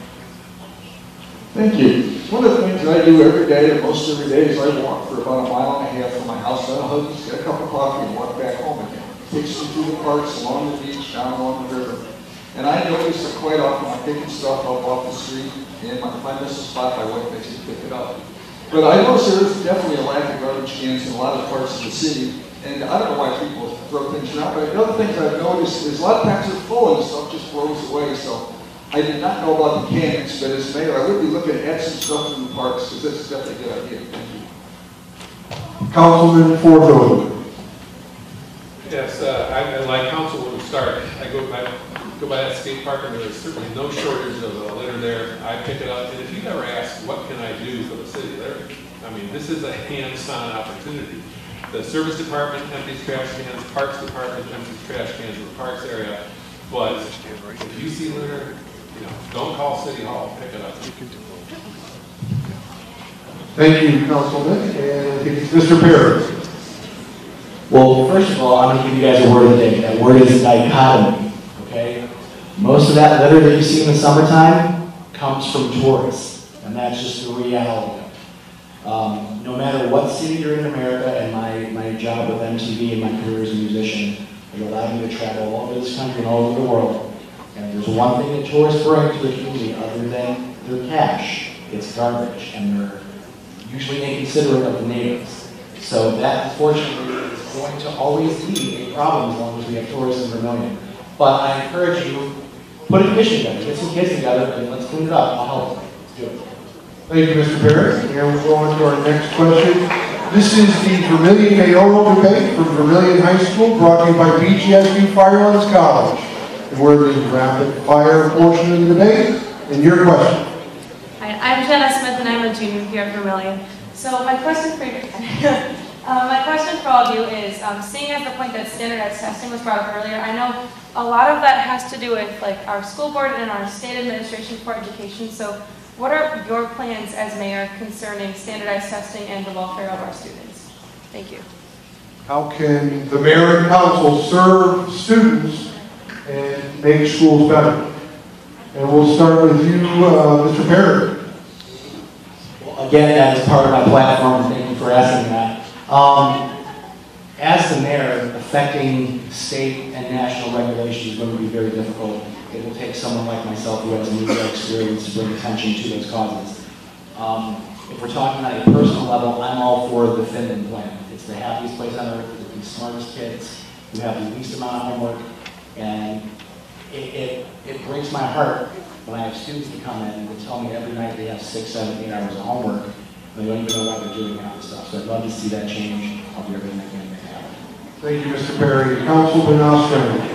Thank you. One of the things I do every day, and most every day, is I walk for about a mile and a half from my house, then I'll just get a cup of coffee and walk back home again. Takes me through the parks, along the beach, down along the river. And I notice that quite often I'm picking stuff up off the street, and if I miss a spot, my wife makes me pick it up. But I notice there is definitely a lack of garbage cans in a lot of parts of the city, and I don't know why people throw things around, but the other things I've noticed is a lot of times they're full and stuff just blows away, so I did not know about the cans, but as mayor, I would be looking at some stuff in the parks, because that's definitely a good idea. Thank you. Councilman Ford. Yes, I like Councilwoman Stark. I go by that skate park, and there is certainly no shortage of litter there. I pick it up, and if you've ever asked, what can I do for the city? I mean, this is a hands-on opportunity. The service department empties trash cans, parks department empties trash cans in the parks area, but if you see litter, you know, don't call City Hall, pick it up. Thank you, Councilman. And I think it's Mr. Perry. Well, first of all, I'm going to give you guys a word of the day. That word is dichotomy, okay? Most of that litter that you see in the summertime comes from tourists, and that's just the reality. No matter what city you're in America, and my job with MTV and my career as a musician, it allowed me to travel all over this country and all over the world. And there's one thing that tourists bring to the community other than their cash, it's garbage, and they're usually inconsiderate of the neighbors. So that, unfortunately, is going to always be a problem as long as we have tourists in Vermilion. But I encourage you, put a commission together, get some kids together, and let's clean it up. I'll help. Let's do it. Thank you, Mr. Barrett. And we'll go on to our next question. This is the Vermilion mayoral debate from Vermilion High School, brought to you by BGSU Firelands College. And we're in the rapid fire portion of the debate. And your question. Hi, I'm Jenna Smith, and I'm a junior here at Vermilion. So my question for you, my question for all of you is, seeing as the point that standardized testing was brought up earlier, I know a lot of that has to do with like our school board and our state administration for education. So what are your plans as mayor concerning standardized testing and the welfare of our students? Thank you. How can the mayor and council serve students and make schools better? And we'll start with you, Mr. Perry. Well, again, that is part of my platform, and thank you for asking that. As the mayor, affecting state and national regulations is going to be very difficult. It will take someone like myself who has media experience to bring attention to those causes. If we're talking on a personal level, I'm all for the Finland plan. It's the happiest place on earth for the smartest kids who have the least amount of homework, and it breaks my heart when I have students that come in and tell me every night they have 6, 7, 8 hours of homework, and they don't even know why they're doing half the stuff. So I'd love to see that change. I'll do everything I can to make it happen. Thank you, Mr. Perry. Councilman Ostrander.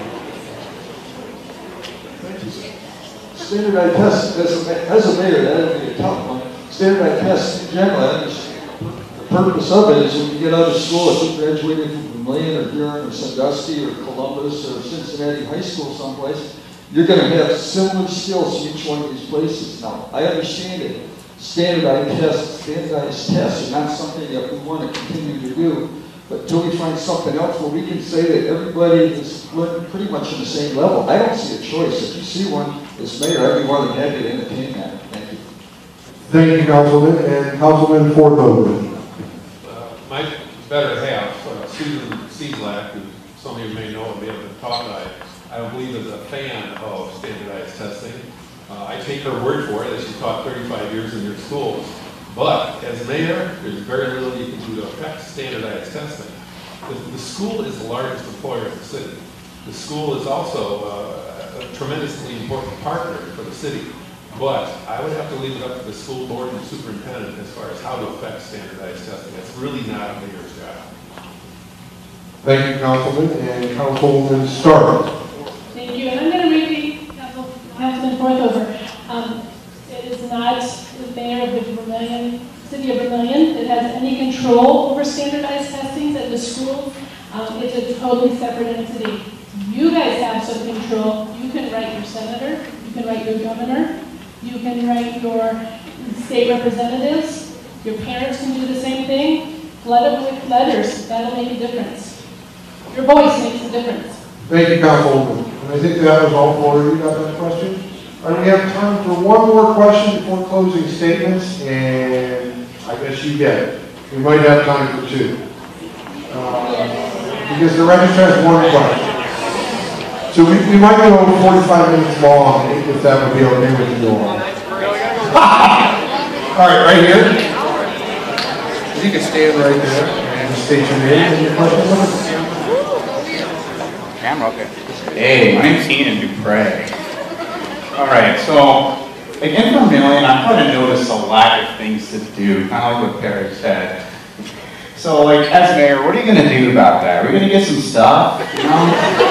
Standardized tests, as a mayor, that would be a tough one. Standardized tests in general, I understand. The purpose of it is when you get out of school, if you graduated from Vermilion or Huron or Sandusky or Columbus or Cincinnati High School someplace, you're going to have similar skills in each one of these places. Now, I understand it. Standardized tests are not something that we want to continue to do. But until we find something else where we can say that everybody is pretty much on the same level, I don't see a choice. If you see one as mayor, I'd be more than happy to entertain that. Thank you. Thank you, Councilman. And Councilman Ford Bogan. My better half, Susan Cieslak, who some of you may know and may have been taught, I believe is a fan of standardized testing. I take her word for it that she taught 35 years in your schools. But as mayor, there's very little you can do to affect standardized testing. The school is the largest employer in the city. The school is also a tremendously important partner for the city. But I would have to leave it up to the school board and the superintendent as far as how to affect standardized testing. It's really not a mayor's job. Thank you, Councilman. And Councilwoman Stark. Thank you. And I'm going to repeat Councilman Forthover. It is not the mayor of the city of Vermilion that has any control over standardized testing at the school. It's a totally separate entity. You guys have some control. You can write your senator. You can write your governor. You can write your state representatives. Your parents can do the same thing. Flood them with letters. That'll make a difference. Your voice makes a difference. Thank you, Councilwoman. And I think that was all for you. Got that question? All right, we have time for one more question before closing statements, and I guess you get it. We might have time for two. Because the register has one question. So we might go 45 minutes long, if that would be okay with you all. All right, right here. You can stand right there and state your name and your question. Camera, okay. Hey, my name's Ian Dupre. All right, so like in Vermilion, I've kind of noticed a lack of things to do, kind of like what Perry said. So like as mayor, what are you going to do about that? Are we going to get some stuff, you know?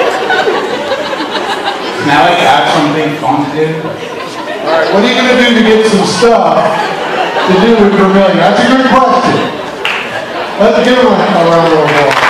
Can I like have something fun to do? All right, what are you going to do to get some stuff to do with Vermilion? That's a good question. Let's give him a round of applause.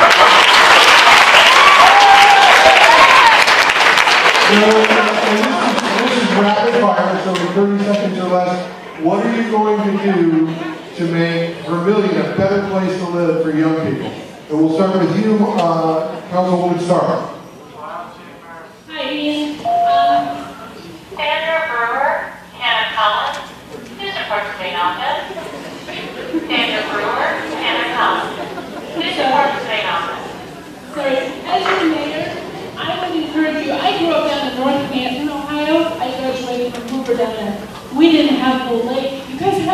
This is rapid fire, so in 30 seconds or less, what are you going to do to make Vermilion a better place to live for young people? And we'll start with you, Councilwoman Stark. Hi, Ian. Sandra Brewer, Hannah Collins, who's a participating office? Sandra Brewer, Hannah Collins, who's a participating office? Sorry, as your mayor, I would encourage you. I grew up down in North Canton, Ohio. I graduated from Hoover down there. We didn't have the lake. You guys have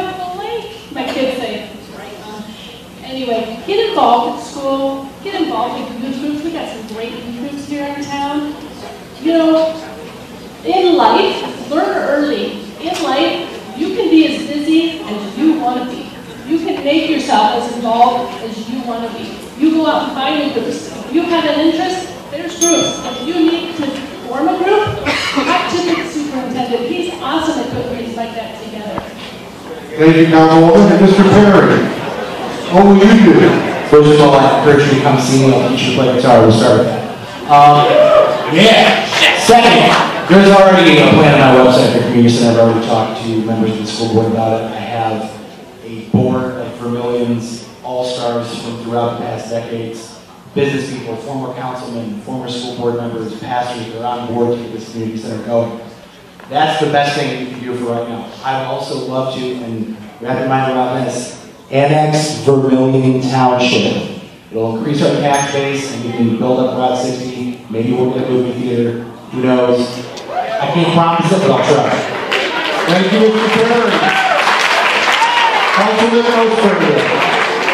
Anyway, get involved at school, get involved in youth groups. We got some great youth groups here in town. You know, in life, learn early. In life, you can be as busy as you want to be. You can make yourself as involved as you want to be. You go out and find a group. If you have an interest, there's groups. If you need to form a group, talk to the superintendent. He's awesome at putting things like that together. Thank you, Councilwoman. And Mr. Perry, what will you do? First of all, I encourage you to come see me. I'll teach you to play guitar. We'll start with that. Yeah. Second, there's already a plan on my website for community center. I've already talked to members of the school board about it. I have a board of Vermilions all-stars from throughout the past decades, business people, former councilmen, former school board members, pastors that are on board to get this community center going. That's the best thing you can do for right now. I would also love to, and wrap your mind around this, annex Vermilion Township. It'll increase our tax base and we can build up Route 60. Maybe we'll get a movie theater. Who knows? I can't promise it, but I'll try. Thank you, Mr. Perry. Councilman Osberg.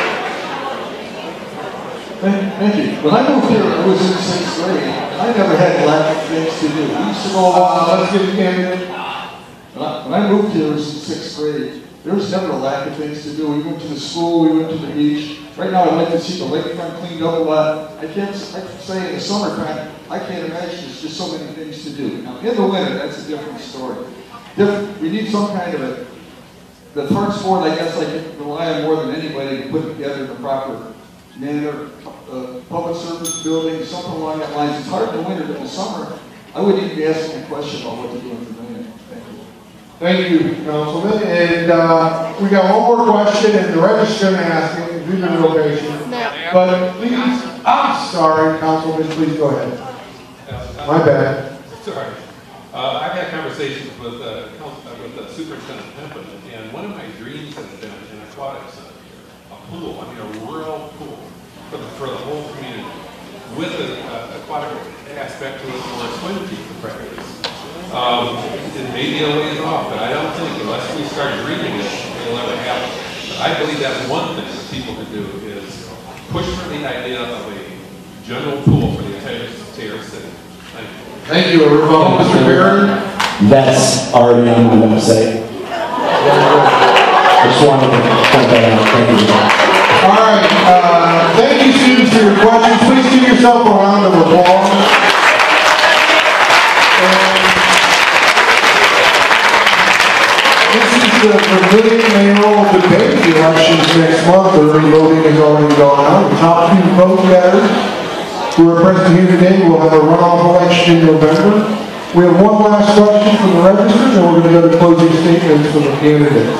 Thank you. When I moved here, I was in 6th grade. I never had lack of things to do. We used to go let's get the candidate. When I moved here, I was in 6th grade. There was never a lack of things to do. We went to the school, we went to the beach. Right now, I'd like to see the lakefront cleaned up a lot. I can say in the summertime, I can't imagine there's just so many things to do. Now, in the winter, that's a different story. We need some kind of the Parks Board, I guess I can rely on more than anybody to put together the proper manner, public service building, something along that lines. It's hard in the winter, but in the summer, I wouldn't even be asking a question about what to do in the winter. Thank you, Councilman. And we got one more question, and the registrant asking, if you've been real patient. But please, I'm sorry, Councilman, please go ahead. My bad. Sorry. I've had conversations with Superintendent Pimpin, and one of my dreams has been an aquatic center here. A pool, I mean a rural pool for the whole community with an aquatic aspect to it for swim team practice. It may be a ways off, but I don't think unless we start dreaming it, it'll ever happen. But I believe that's one thing that people can do is push for the idea of a general pool for the entire city. Thank you. Thank you, everyone. Mr. Barron? That's already on the website. I just wanted to point that out. Thank you. All right. Thank you, students, for your questions. Please give yourself a round of applause. This is the Vermilion mayoral debate. The elections next month. Early voting has already gone on. The top 2 vote getters who are present here today will have a runoff election in November. We have one last question from the registrants, and we're going to go to closing statements from the candidates.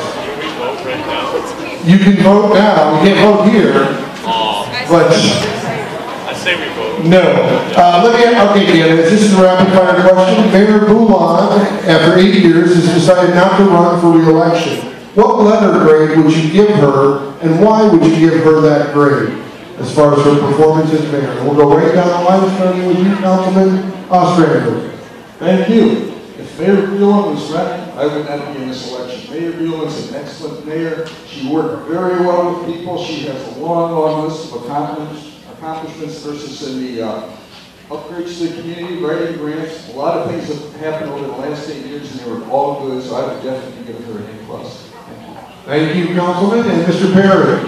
You can vote now. We can't vote here. But I say we vote. no. Okay, candidates, this is a rapid fire question. Mayor Boulon, after 8 years, has decided not to run for re-election. What letter grade would you give her, and why would you give her that grade as far as her performance as mayor? And we'll go right down the line, starting with you, Councilman Ostrander. Thank you. If Mayor Bueller was running, I would not be in this election. Mayor Bueller is an excellent mayor. She worked very well with people. She has a long, long list of accomplishments versus in the upgrades to the community, writing grants. A lot of things have happened over the last 8 years, and they were all good, so I would definitely give her an A+. Thank you, Councilman. And Mr. Perry?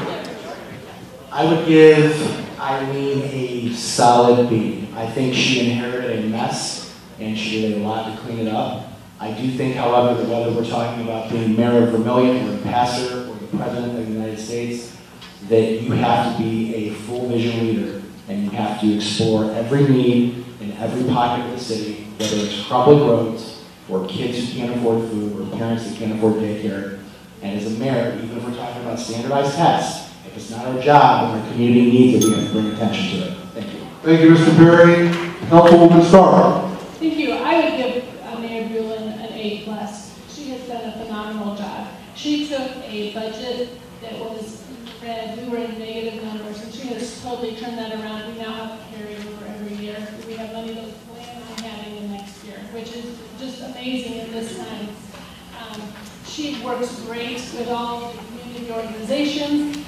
I would give Eileen a solid B. I think she inherited a mess, and she did a lot to clean it up. I do think, however, that whether we're talking about being mayor of Vermilion, or the pastor, or the president of the United States, that you have to be a full vision leader, and you have to explore every need in every pocket of the city, whether it's crumbling roads, or kids who can't afford food, or parents that can't afford daycare. And as a mayor, even if we're talking about standardized tests, if it's not our job and our community needs it, we have to bring attention to it. Thank you. Thank you, Mr. Perry. Councilwoman Starr. Thank you. I would give Mayor Bueller an A+. She has done a phenomenal job. She took a budget that was red. We were in negative numbers, and she has totally turned that around. We now have a carryover every year. We have money to plan on having in next year, which is just amazing at this time. She works great with all the community organizations.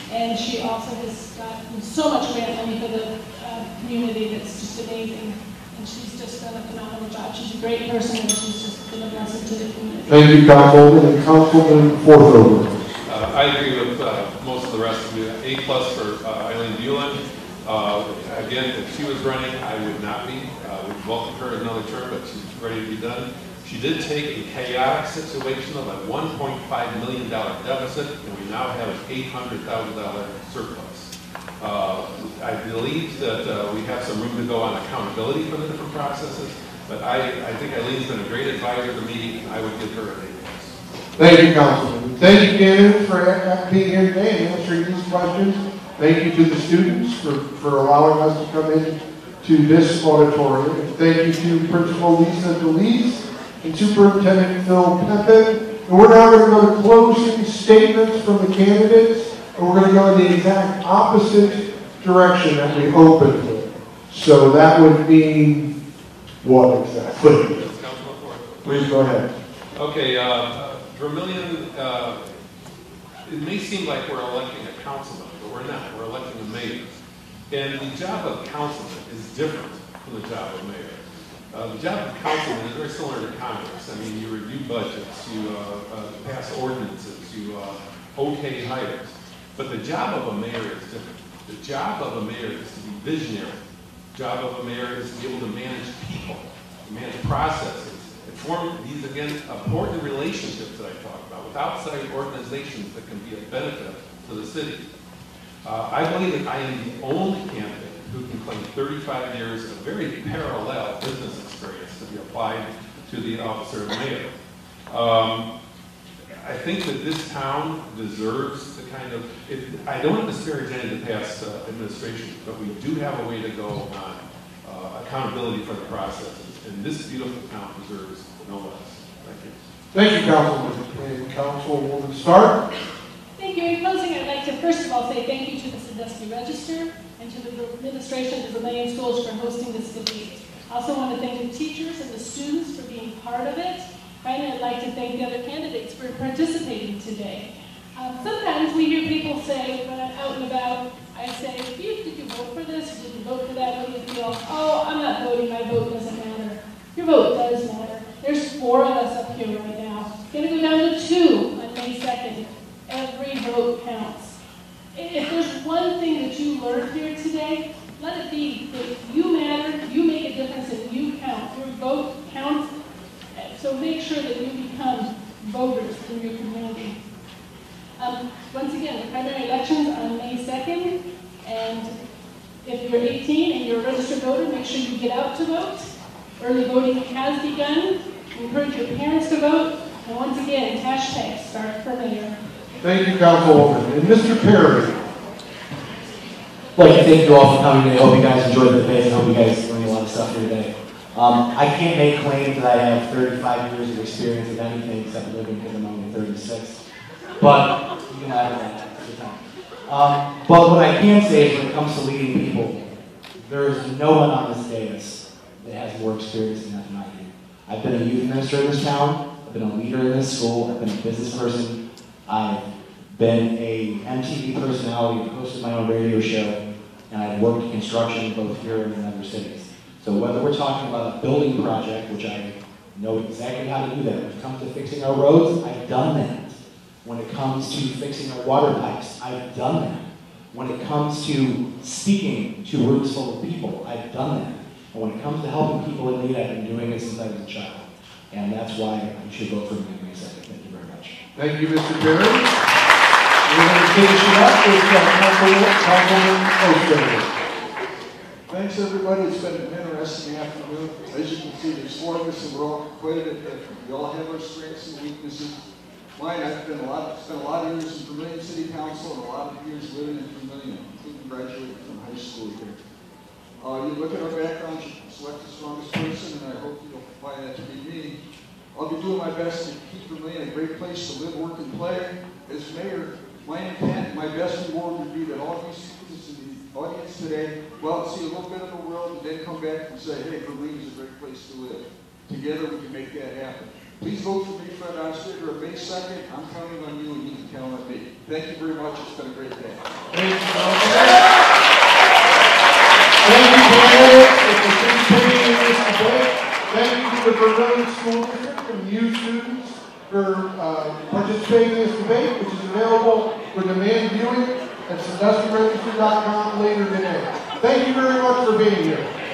And she also has gotten so much grant money for the community that's just amazing. And she's just done a phenomenal job. She's a great person, and she's just been a blessing to the community. Thank you, Councilwoman. And Councilman Forthover. I agree with most of the rest of you. A+ for Eileen Buellen. Again, if she was running, I would not be. We'd welcome her another term, but she's ready to be done. She did take a chaotic situation of a $1.5 million deficit, and we now have an $800,000 surplus. I believe that we have some room to go on accountability for the different processes, but I think Eileen's been a great advisor to me, and I would give her an A+. Thank you, Councilman. Thank you, candidates, for being here today and answering these questions. Thank you to the students for allowing us to come in to this auditorium. And thank you to Principal Lisa DeLise and Superintendent Phil Pepe. And we're now going to go to closing statements from the candidates, and we're going to go in the exact opposite direction that we opened with. So that would mean what exactly? Please go ahead. Okay, Vermilion, it may seem like we're electing a councilman, but we're not. We're electing a mayor. And the job of councilman is different from the job of mayor. The job of councilman is very similar to Congress. I mean, you review budgets, you pass ordinances, you okay hires. But the job of a mayor is different. The job of a mayor is to be visionary. The job of a mayor is to be able to manage people, to manage processes, and form these, again, important relationships that I talked about with outside organizations that can be of benefit to the city. I believe that I am the only candidate who can claim 35 years of very parallel business experience to be applied to the officer of mayor. I think that this town deserves the kind of, I don't want to disparage any of the past administration, but we do have a way to go on accountability for the processes, and this beautiful town deserves no less. Thank you. Thank you, Councilman. And Councilwoman Stark. Thank you. In closing, I'd like to first of all say thank you to the Sandusky Register and to the administration of the Vermilion Schools for hosting this debate. I also want to thank the teachers and the students for being part of it. Finally, I'd like to thank the other candidates for participating today. Sometimes we hear people say, when I'm out and about, I say, did you vote for this? Did you vote for that? What do you feel? Oh, I'm not voting. My vote doesn't matter. Your vote does matter. There's 4 of us up here right now. It's going to go down to 2 on May 2nd. Every vote counts. If there's one thing that you learned here today, let it be that you matter, you make a difference, and you count. Your vote counts. So make sure that you become voters in your community. Once again, the primary elections are on May 2nd, and if you're 18 and you're a registered voter, make sure you get out to vote. Early voting has begun. Encourage your parents to vote. And once again, hashtag start for mayor. Thank you, Councilwoman. And Mr. Perry. I'd like to thank you all for coming today. I hope you guys enjoyed the debate. I hope you guys learned a lot of stuff here today. I can't make claims that I have 35 years of experience in anything except living because I'm only 36. But you can have that at the time. But what I can say is when it comes to leading people, there is no one on this dais that has more experience than I do. I've been a youth minister in this town. I've been a leader in this school. I've been a business person. I've been a MTV personality. I've hosted my own radio show. And I've worked in construction both here and in other cities. So whether we're talking about a building project, which I know exactly how to do that. When it comes to fixing our roads, I've done that. When it comes to fixing our water pipes, I've done that. When it comes to speaking to rooms full of people, I've done that. And when it comes to helping people in need, I've been doing it since I was a child. And that's why you should vote for me in May 2nd. Thank you very much. Thank you, Mr. Perry. We're going to finish it up with Councilwoman Osterman. Thanks, everybody. It's been an interesting afternoon. As you can see, there's 4 of us, and we're all quite a bit different. We all have our strengths and weaknesses. Mine, I've spent a lot of years in Vermilion City Council and a lot of years living in Vermilion, including graduating from high school here. You look at our backgrounds, you can select the strongest person, and I hope you'll find that to be me. I'll be doing my best to keep Vermilion a great place to live, work, and play. As mayor, my intent, my best reward would be that all of you students in the audience today go out and see a little bit of the world and then come back and say, hey, Vermilion is a great place to live. Together we can make that happen. Please vote for me, Fred Osgood, on May 2nd. I'm counting on you, and you can count on me. Thank you very much. It's been a great day. Thank you, candidates, for participating in this debate. Thank you to the Vermilion School District and you students for participating in this debate, which is available for demand viewing at SanduskyRegister.com later today. Thank you very much for being here.